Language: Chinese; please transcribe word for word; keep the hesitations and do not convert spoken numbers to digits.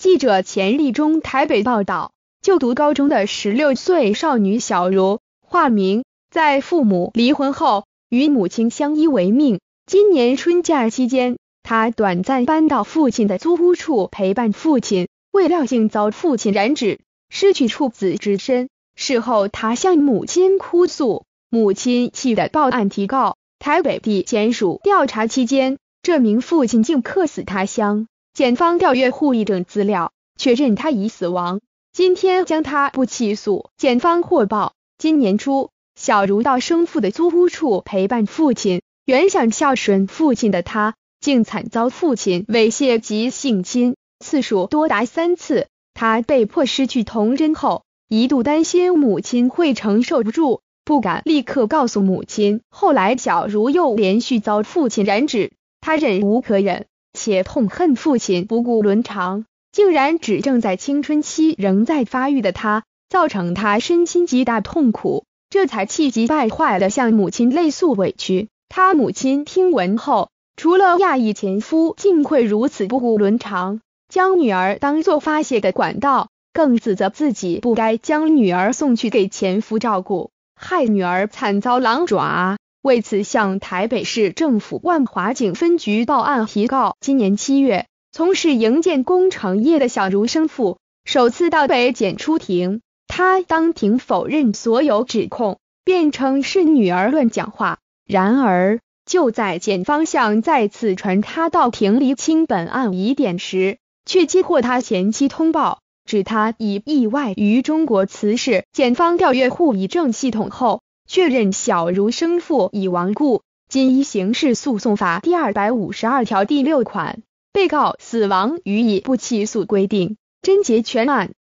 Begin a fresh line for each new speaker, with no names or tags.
记者钱立中台北报道，就读高中的十六岁少女小茹，化名，在父母离婚后，与母亲相依为命。今年春假期间，她短暂搬到父亲的租屋处陪伴父亲，未料竟遭父亲染指，失去处子之身。事后，她向母亲哭诉，母亲气得报案提告。台北地检署调查期间，这名父亲竟客死他乡。检方调阅户役等资料，确认他已死亡。今天将他不起诉。检方获报，今年初，小茹到生父的租屋处陪伴父亲，原想孝顺父亲的他，竟惨遭父亲猥亵及性侵，次数多达三次。他被迫失去童真后，一度担心母亲会承受不住，不敢立刻告诉母亲。后来小茹又连续遭父亲染指，他忍无可忍，且痛恨父亲不顾伦常，竟然指正在青春期仍在发育的他，造成他身心极大痛苦，这才气急败坏地向母亲泪诉委屈。他母亲听闻后，除了讶异前夫竟会如此不顾伦常，将女儿当作发泄的管道，更自责自己不该将女儿送去给前夫照顾，害女儿惨遭狼爪。为此向台北市政府万华警分局报案提告。今年七月，从事营建工程业的小茹生父首次到北检出庭，他当庭否认所有指控，辩称是女儿乱讲话。然而，就在检方向再次传他到庭厘清本案疑点时，却接获他前妻通报，指他已意外于中国辞世。检方调阅户役证系统后，确认小茹生父已亡故，今依刑事诉讼法第二百五十二条第六款，被告死亡予以不起诉规定，侦结全案。